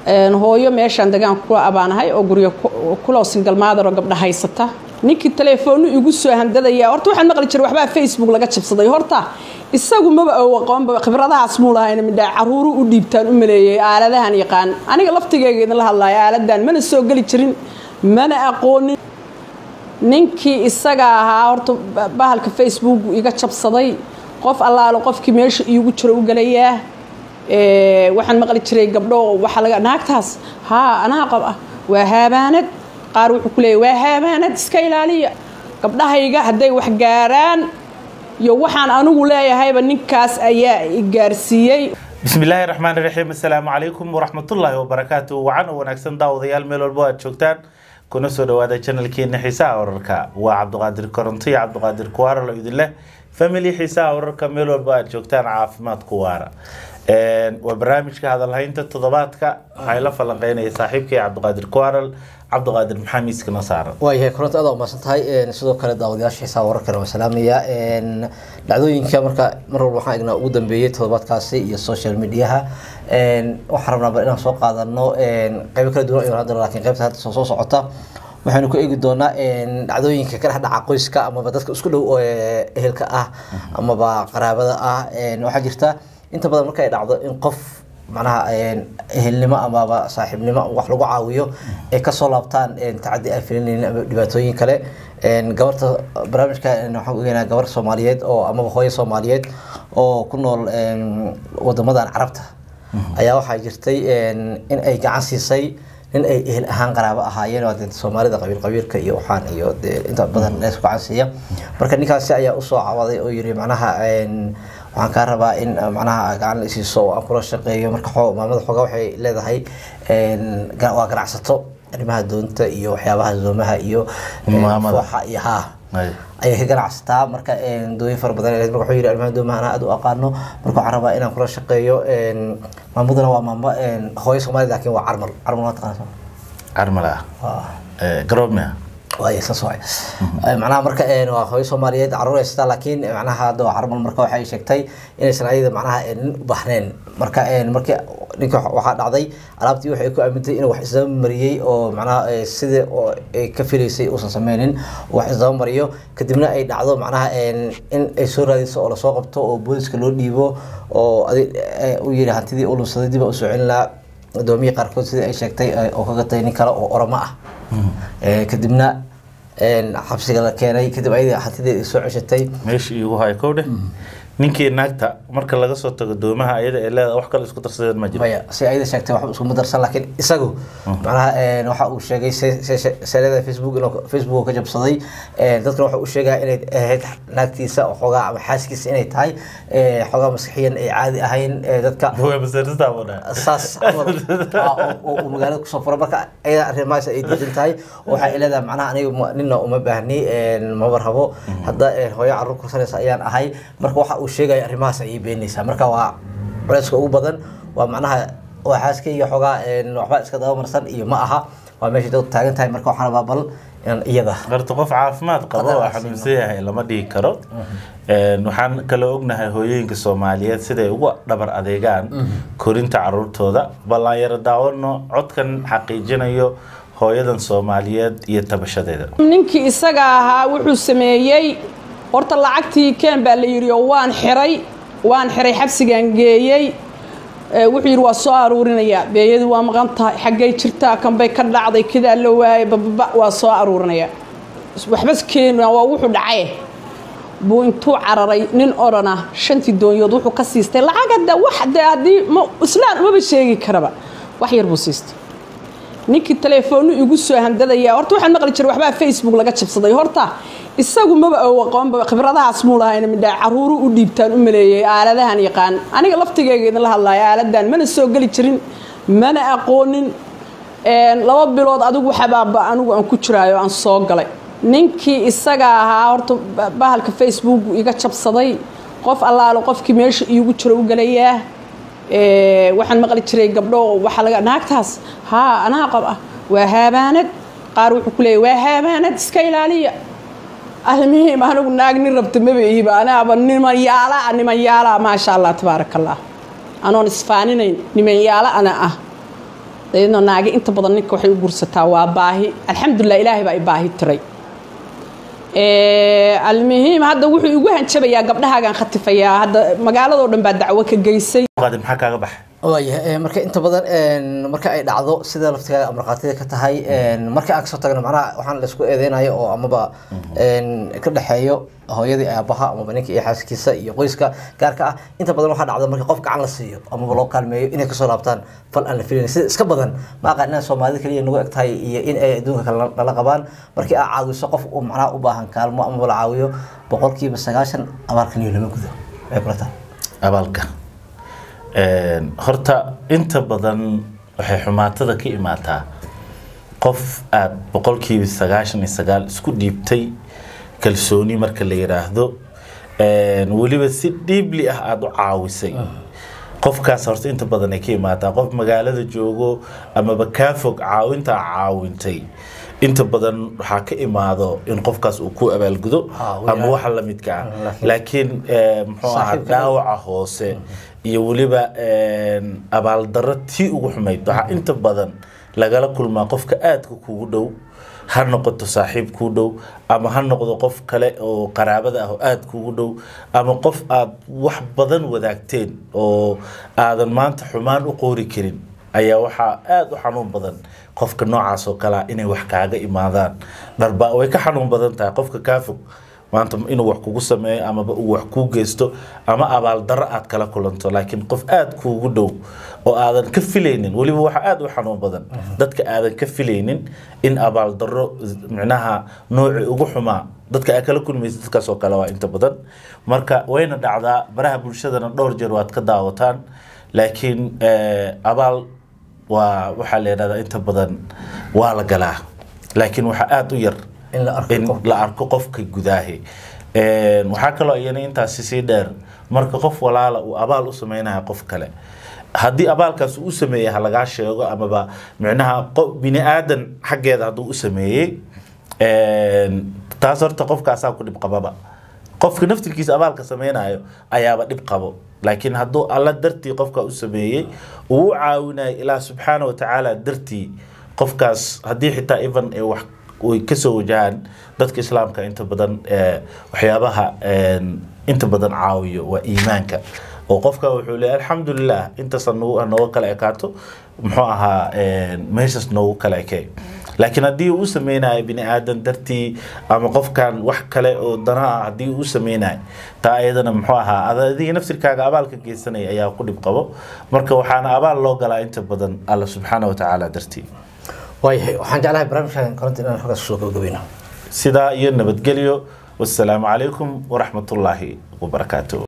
hooyo meeshan dagaan kula abaanahay oo guriga kula single mother oo gabdha haysata ninkii telefoon igu soo handadaya horta waxaan maqli jiray waxba Facebook laga jabsaday horta isagu maba aqoon khibradahaas muu lahayn midda caruuru u dhiibtaan u maleeyay aaladahan yaqaan aniga laftigeyga idin la hadlayo aaladan mana soo gali jirin mana aqoonin ninkii isaga ahaa horta bahalka Facebook iga jabsaday qof allaalo qofkii meesha igu jiro u galaya waxaan maqli jiray gabdho waxa laga naagtaas anaa qab waa haabaanad qaar wuxuu ku leeyahay waa haabaanad iska ilaaliya gabdhahayga haday wax gaaraan iyo waxaan anigu leeyahayba ninkaas ayaa gaarsiiyay bismillaahir rahmaanir rahiim assalaamu alaykum wa rahmatullaahi wa barakaatuh waxaan wanaagsan daawadayaal meel walba aad joogtaan kuna soo dhawaada channelkeena xiisaha wararka waa Cabdiqaadir Koronto iyo Cabdiqaadir Kuwaara la idin leh family xiisaha wararka meel walba aad joogtaan caafimaad Kuwaara وبرنامجka hadalhaynta toddobaadka waxay la falanqeynayay saaxiibkay Cabdiqaadir Kuwaara Cabdiqaadir Maxamed iskana saaran way koronto aad u maasantahay sidoo kale daawadayaasha xiisaha wararka oo salaamaya dhacdooyinka marka mar walba waxaan eegnaa ugu dambeeyay toddobaadkaasi iyo social media waxaan rabnaa inaan soo qaadano qayb kala duwan oo hadda laakiin qaybta hadda soo socota waxaanu ku eegi doonaa dhacdooyinka ka dhaca qoyska ama dadka isku dhow oo ehelka ah ama qaraabada ah waxa jirta inta badan marka ay dhacdo in qof macnaha ehelnimo ama saaxiibnimo wax lagu caawiyo ay ka soo laabtaan tacadi ay filinayeen ama dhibaatooyin kale gabarta barnaamijka waxa uu yahay gabar Soomaaliyeed oo ama hooyo Soomaaliyeed oo ku nool wadamadan Carabta ayaa waxa jirtay in ay gacan siisay in ay ehel ahaan qaraabo ahaayeen oo dadka Soomaalida qabiilka iyo waxaan iyo inta badan ay isku gacansiya marka ninkaasi ayaa u soo caawaday oo yiri macnaha waxaan ka rabaa in macnaha gacan la siiso oo aan kula shaqeeyo marka maamada xogaa waxay leedahay waa ganacsato arrimaha doonta iyo waxyaabaha zoomaha iyo waxa iyo ay ka ganacsataa marka dooyin far badan marka wuxuu yiri arrimaha doomaha aad u aqaano marka waxaan rabaa inaan kula shaqeeyo maamaduna waa maamo hooyo Soomaaliyeed laakiin waa carmal taqaan carmala garoobna way saasay macnaha marka waa hooyo Soomaaliyeed carruuraysta laakiin macnaha hadda carmal marka waxay sheegtay inay sanadida macnaha u baahneen marka markii ninka waxa dhacday alaabtii waxay ku aamintay inuu wax isla mariyay oo macnaha sida oo ka filaysay oo sameeyeen wax isla mariyo kadibna ay dhacdo macnaha in ay soo raadiso oo la soo qabto oo booliska loo dhiibo oo u yiri hantidii oo lumsaday dib u soo celin la doomiye qaarkood sida ay sheegtay oo kaga tay nin kale oo oroma ah kadibna xabsiga la keenay kadib ay hantidii soo ceshatay meeshii ugu hay kowde ninkii naagta marka laga soo tago doomaha ayada ee leedahay wax kale isku darsadeen ma jiro maya si ayada sheegtay wax isku darsan laakiin isagu macnaha waxa uu sheegay sareeda Facebook ka jabsaday dadka waxa uu sheegay inay ahayd naagtiisa oo xogaa ama xaaskiisa inay tahay xogaa maskaxiyan ay caadi ahayn dadka way masarista wada asaas oo magaalada ku soo furay marka ayada arrimahaas ay diidan tahay waxa ay leedahay macnaha aniga ninna uma baahni ma barhabo hadda hooyo carruur kursanaysa ayaan ahay marka waxa sheegay arrimahaas ay beenaysa marka waa culayska ugu badan waa macnaha waa xaaska iyo xogaa waxba iska daba marsan iyo ma aha waa meesha dad taagan tahay marka waxaan baabal in iyada qarto qof caafimaad qabo oo xanuunsan lama dhigi karo waxaan kala ognahay hooyooyinka Soomaaliyeed siday ugu dhabar adeegaan korinta carruurtooda ballan yar daawano codkan xaqiijinayo hooyadan Soomaaliyeed iyo tabashadeeda ninkii isaga ahaa wuxuu sameeyay horta lacagtii keen baa la yiri waan xiray xabsigan geeyay wuxuu yiri waa soo aruurinaya beeyadu waa maqan tahay xagay jirtaa kan bay ka dhacday kida la waayay waa soo aruurinaya waxba keen waa wuxuu dhacay buu intuu cararay nin orana shantii doonyood wuxuu ka siistay lacagada wax hadii islaan uma sheegi karaba wax yar buu siistay ninkii telefoon igu soo handadaya horta waxaan maqli jiray waxba Facebook laga jabsaday horta isagu maba aqoon khibradahaas muu lahayn midda caruuru u dhiibtaan u maleeyay aaladahan yaqaan aniga laftigeyga idin la hadlayo aaladan mana soo gali jirin mana aqoonin laba bilood adigu xabaaba anigu aan ku jiraayo aan soo galay ninkii isaga ahaa horta bahalka Facebook iga jabsaday qof allaalo qofkii meesha igu jiro u galaya waxaan maqli jiray gabdho waxa laga naagtaas anaa qab waa haabaanad qaar wuxuu ku leeyahay waa haabaanad iska ilaaliya ahmihiim anigu naagni rabta ma beeyiba anaaba niman yaala ma sha Allah tabarakallah anoon isfaaninayn niman yaala ana deedna naagi inta badan ninka waxay u guursataa waa baahi alxamdulillah ilaahay baa i baahi tiray المهم هذا وحي وهن شبيا قبلها كان خطفيا هذا مقالة ودن بعد دعوة كجيسي قادم حكا قبح waayahay marka inta badan marka ay dhacdo sida laftiga marqaatida ka tahay marka aan soo tagno macnaha waxaan la isku eedeynayo oo amaba ka dhaxeeyo hooyadii aabaha ama ninka iyo xaaskiisa iyo qoyska gaarka ah inta badan waxa dhacda marka qof gacan la siiyo amaba loo kaalmeeyo inay ka soo laabtaan fal aan la filayn sida iska badan ma aqaan Soomaalida kaliya nagu egtahay iyo in ay adduunka kale la qabaan markii ay caawiso qof uu macnaha u baahan kaalmo ama la caawiyo 90% abaalkan iyo lama gudo ay kulata abaalka horta inta badan waxay xumaatada ka imaataa qof aad 99% isku dhiibtay kalsooni marka la yiraahdo waliba si deeply ah aad u caawisay qofkaas horta inta badan ay ka imaataa qof magaalada joogo ama ka fog caawinta caawintay inta badan waxa ka imaado in qofkaas uu ku abaalgudo ama waxa la midka laakiin muxuu ahaa daawaca hoose iyo waliba abaal darati ugu xumayd waxa inta badan lagala kulmaa qofka aadka kugu dhow ha noqoto saaxiib ku dhow ama ha noqdo qof kale oo qaraabada ah oo aad kugu dhow ama qof aad wax badan wadaagteen oo aadan maanta xumaan u qoori karin ayaa waxa aad u xanuun badan qofka noocaas oo kala inay wax kaaga imaadaan darba way ka xanuun badan tahay qofka ka fog maanta inuu wax kugu sameeyo ama uu wax ku geysto ama abaal dar aad kala kulanto laakiin qof aad kugu dhow oo aadan ka filaynin waliba waxa aad u xanuun badan dadka aadan ka filaynin in abaal daro macnaha nooci ugu xumaa dadka ay kala kulmaysid dadkaas oo kale waa inta badan marka wayna dhacdaa baraha bulshadana dhowr jeer waad ka daawataan laakiin abaal waa waxa la yiraahdaa inta badan waa la galaa laakiin waxa aad u yar in la arko qofka gudaahe waxa kale oo ayana intaas si dheer marka qof walaala uu abaal u sameeyay qof kale hadii abaalkaas uu sameeyay laga sheego ama ba macnaha qof bini aadan xageeda haduu u sameeyay taas horta qofkaas ku dib qababa qofka naftigiisa abaalka sameeynayo ayaaba dib qabo laakiin haduu alla dartii qofka u sameeyay uu caawinay ilaa subhanahu wa ta'ala dartii qofkaas hadii xitaa even ay wax way ka soo wajahan dadka islaamka inta badan waxyaabaha inta badan caawiyo waa iimaanka oo qofka wuxuu leeyahay alxamdulillah inta sanoo kala ekaato muxuu ahaa meeshas noo kala ekay laakiin hadii uu sameeyay bini aadan dartii ama qofkan wax kale oo dana hadii uu sameeyay taa ayadana muxuu ahaa adii naftirkaaga abaalka geysanay ayaa ku dib qabo marka waxaana abaal loo galaa inta badan Allah subhanahu wa ta'ala dartii waayahay waxaan jeclahay barnaamijkan koronta inaan xogaa soo gabagabeyno sidaa iyo nabadgelyo wassalaamu calaykum waraxmatullaahi wabarakaatuh